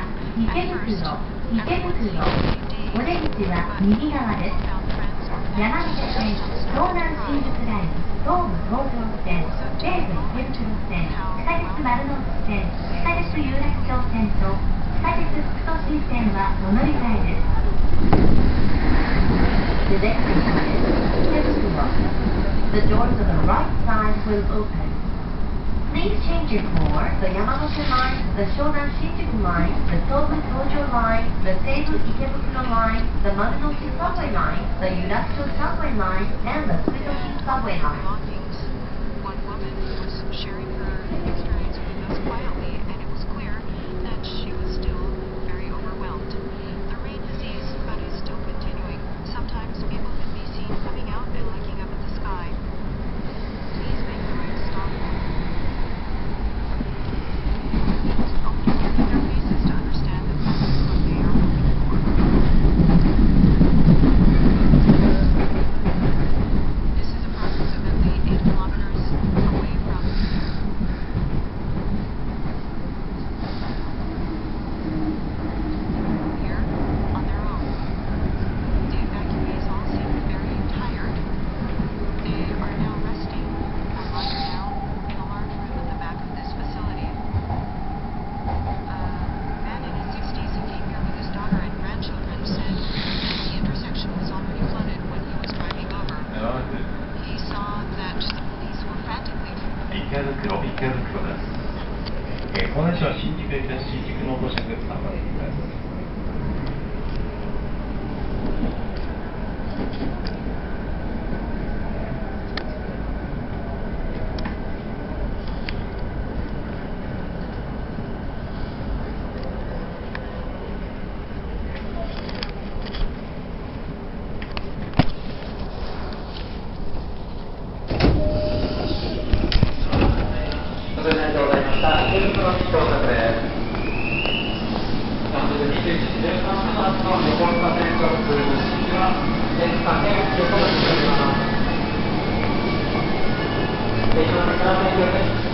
は池袋、お出口は右側です。山手線、東南新宿ライン、東武東上線、西武池袋線、地下鉄丸の内線、地下鉄有楽町線と地下鉄副都心線はお乗り換えです。The next station is Ikebukuro. The doors on the right side will open. Please change it for the Yamanote Line, the Shonan Shinjuku Line, the Tobu Tojo Line, the Seibu Ikebukuro Line, the Marunouchi Subway Line, the Yurakucho Subway Line, and the Futoshi Subway Line. One woman was sharing her experience with us quietly, and it was clear that she was still very overwhelmed. The rain has eased, but is still continuing. Sometimes people can be seen coming out and looking up at the sky. Please make the right stop. Their faces to understand that this is what they are hoping for. This is approximately 8 kilometers away from here on their own. The evacuees all seem very tired. They are now resting or lying down in a large room at the back of this facility. A man in his 60s who came here with his daughter and grandchildren said that the intersection was already flooded when he was driving over. He saw that the police were frantically. 池袋です。この列車は新宿駅です。新宿の到着です。頑張ってください。 ご清聴ありがとうございました。池袋に到着です。21時13分の横須賀線直通西は電化線横浜に停ります。電車の中からの影響です。